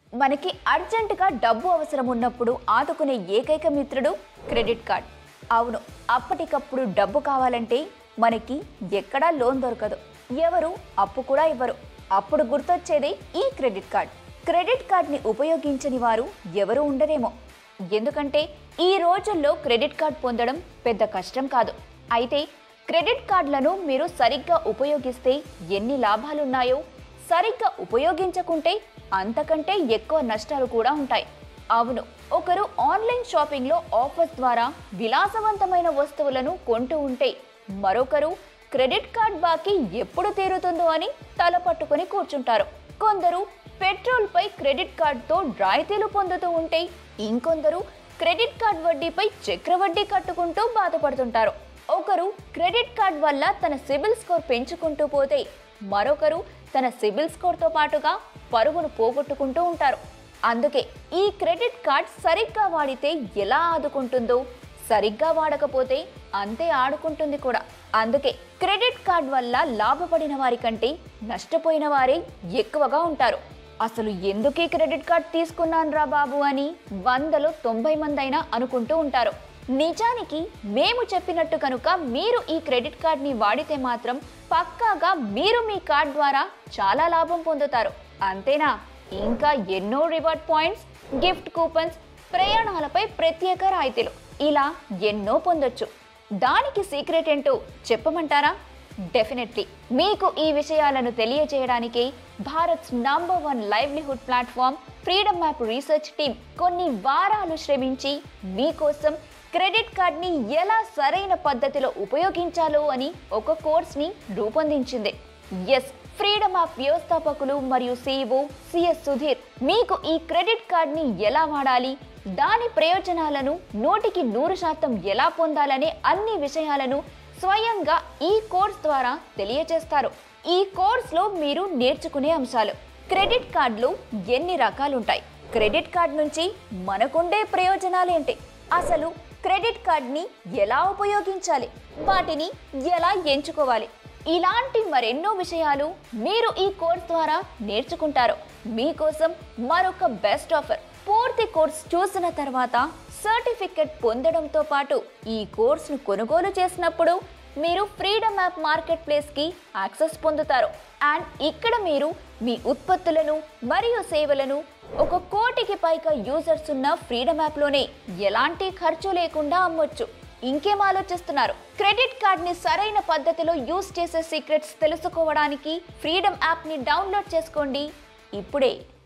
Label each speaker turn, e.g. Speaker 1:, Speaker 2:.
Speaker 1: మనకి అర్జెంటుగా డబ్బు అవసరం ఉన్నప్పుడు ఆదుకునే ఏకైక మిత్రుడు క్రెడిట్ కార్డ్. అవును, అప్పటికప్పుడు డబ్బు కావాలంటే మనకి ఎక్కడా లోన్ దొరకదు, ఎవరు అప్పు కూడా ఇవ్వరు. అప్పుడు గుర్తొచ్చేదే ఈ క్రెడిట్ కార్డ్. క్రెడిట్ కార్డ్ని ఉపయోగించని వారు ఎవరు ఉండరేమో. ఎందుకంటే ఈ రోజుల్లో క్రెడిట్ కార్డ్ పొందడం పెద్ద కష్టం కాదు. అయితే క్రెడిట్ కార్డులను మీరు సరిగ్గా ఉపయోగిస్తే ఎన్ని లాభాలున్నాయో, సరిగ్గా ఉపయోగించకుంటే అంతకంటే ఎక్కువ నష్టాలు కూడా ఉంటాయి. అవును, ఒకరు ఆన్లైన్ షాపింగ్లో ఆఫర్స్ ద్వారా విలాసవంతమైన వస్తువులను కొంటూ ఉంటే మరొకరు క్రెడిట్ కార్డ్ బాకీ ఎప్పుడు తీరుతుందో అని తల పట్టుకొని కూర్చుంటారు. కొందరు పెట్రోల్పై క్రెడిట్ కార్డుతో రాయితీలు పొందుతూ ఉంటే ఇంకొందరు క్రెడిట్ కార్డ్ వడ్డీపై చక్రవడ్డీ కట్టుకుంటూ బాధపడుతుంటారు. ఒకరు క్రెడిట్ కార్డ్ వల్ల తన సిబిల్ స్కోర్ పెంచుకుంటూ పోతే మరొకరు తన సిబిల్ స్కోర్తో పాటుగా పరుగును పోగొట్టుకుంటూ ఉంటారు. అందుకే ఈ క్రెడిట్ కార్డ్ సరిగ్గా వాడితే ఎలా ఆదుకుంటుందో, సరిగ్గా వాడకపోతే అంతే ఆడుకుంటుంది కూడా. అందుకే క్రెడిట్ కార్డ్ వల్ల లాభపడిన వారి కంటే నష్టపోయిన వారే ఎక్కువగా ఉంటారు. అసలు ఎందుకు ఈ క్రెడిట్ కార్డ్ తీసుకున్నాను రా బాబు అని 100లో 90 మంది అయినా అనుకుంటూ ఉంటారు. నిజానికి మేము చెప్పినట్టు కనుక మీరు ఈ క్రెడిట్ కార్డ్ని వాడితే మాత్రం పక్కాగా మీరు మీ కార్డ్ ద్వారా చాలా లాభం పొందుతారు. అంతేనా, ఇంకా ఎన్నో రివార్డ్ పాయింట్స్, గిఫ్ట్ కూపన్స్, ప్రయాణాలపై ప్రత్యేక రాయితీలు, ఇలా ఎన్నో పొందొచ్చు. దానికి సీక్రెట్ ఏంటో చెప్పమంటారా? డెఫినెట్లీ. మీకు ఈ విషయాలను తెలియజేయడానికి Bharat's number 1 livelihood platform Freedom app research team కొన్ని వారాలు శ్రమించి మీకోసం క్రెడిట్ కార్డ్ని ఎలా సరైన పద్ధతిలో ఉపయోగించాలో అని ఒక కోర్స్ని రూపొందించింది. ఎస్, ఫ్రీడమ్ యాప్ వ్యవస్థాపకులు మరియు CEO సిఎస్ సుధీర్ మీకు ఈ క్రెడిట్ కార్డ్ని ఎలా వాడాలి, దాని ప్రయోజనాలను 100కి 100% ఎలా పొందాలనే అన్ని విషయాలను స్వయంగా ఈ కోర్స్ ద్వారా తెలియజేస్తారు. ఈ కోర్సులో మీరు నేర్చుకునే అంశాలు: క్రెడిట్ కార్డులు ఎన్ని రకాలుంటాయి, క్రెడిట్ కార్డ్ నుంచి మనకుండే ప్రయోజనాలేంటి, అసలు క్రెడిట్ కార్డ్ని ఎలా ఉపయోగించాలి, వాటిని ఎలా ఎంచుకోవాలి, ఇలాంటి మరెన్నో విషయాలు మీరు ఈ కోర్స్ ద్వారా నేర్చుకుంటారు. మీకోసం మరొక బెస్ట్ ఆఫర్. పూర్తి కోర్స్ చూసిన తర్వాత సర్టిఫికెట్ పొందడంతో పాటు ఈ కోర్సును కొనుగోలు చేసినప్పుడు మీరు ఫ్రీడమ్ యాప్ మార్కెట్ ప్లేస్కి యాక్సెస్ పొందుతారు. అండ్ ఇక్కడ మీరు మీ ఉత్పత్తులను మరియు సేవలను 1 కోటికి పైగా యూజర్స్ ఉన్న ఫ్రీడమ్ యాప్లోనే ఎలాంటి ఖర్చు లేకుండా అమ్మొచ్చు. ఇంకేం ఆలోచిస్తున్నారు? క్రెడిట్ కార్డ్ని సరైన పద్ధతిలో యూజ్ చేసే సీక్రెట్స్ తెలుసుకోవడానికి ఫ్రీడమ్ యాప్ని డౌన్లోడ్ చేసుకోండి ఇప్పుడే.